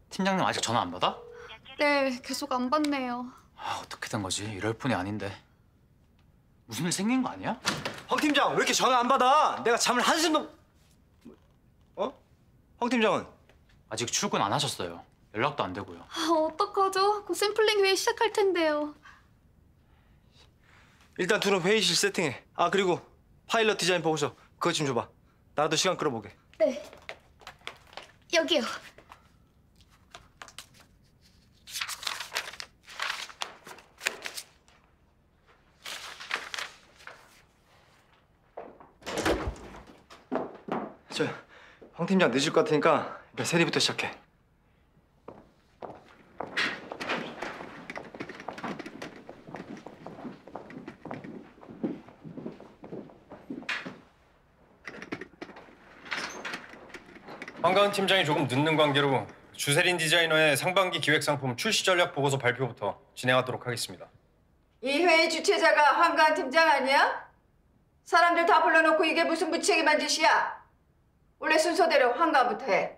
팀장님 아직 전화 안 받아? 네, 계속 안 받네요. 아, 어떻게 된 거지? 이럴 뿐이 아닌데. 무슨 일 생긴 거 아니야? 황 팀장 왜 이렇게 전화 안 받아? 내가 잠을 한숨도... 어? 황 팀장은? 아직 출근 안 하셨어요. 연락도 안 되고요. 아, 어떡하죠? 곧 샘플링 회의 시작할 텐데요. 일단 둘은 회의실 세팅해. 아 그리고 파일럿 디자인 보고서 그것 좀 줘봐. 나도 시간 끌어보게. 네. 여기요. 황 팀장 늦을 것 같으니까 일단 세리부터 시작해. 황가은 팀장이 조금 늦는 관계로 주세린 디자이너의 상반기 기획상품 출시 전략 보고서 발표부터 진행하도록 하겠습니다. 이 회의 주최자가 황가은 팀장 아니야? 사람들 다 불러놓고 이게 무슨 무책임한 짓이야? 원래 순서대로 황가은부터 해.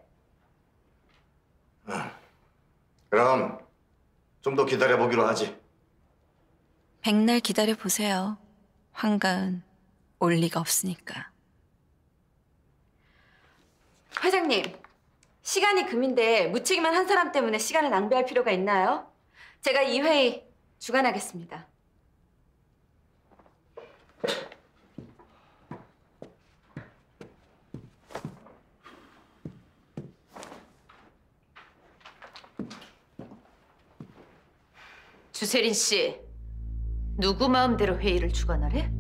그럼 좀 더 기다려보기로 하지. 백날 기다려보세요. 황가은 올 리가 없으니까. 회장님, 시간이 금인데 무책임한 한 사람 때문에 시간을 낭비할 필요가 있나요? 제가 이 회의 주관하겠습니다. 주세린 씨, 누구 마음대로 회의를 주관하래?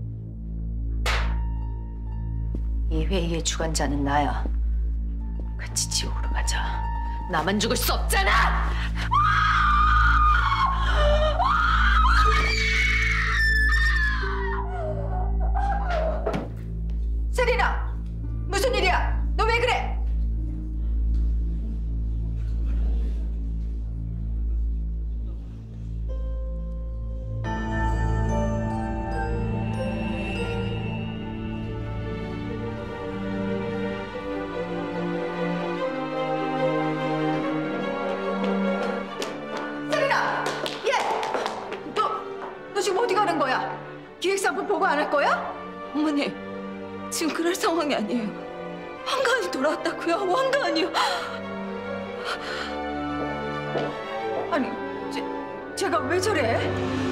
이 회의의 주관자는 나야. 같이 지옥으로 가자. 나만 죽을 수 없잖아! 세리나! 무슨 일이야? 너 왜 그래? 너 지금 어디 가는 거야? 기획상품 보고 안 할 거야? 어머니, 지금 그럴 상황이 아니에요. 황가은이 돌아왔다고요? 황가은이요? 아니, 제가 왜 저래?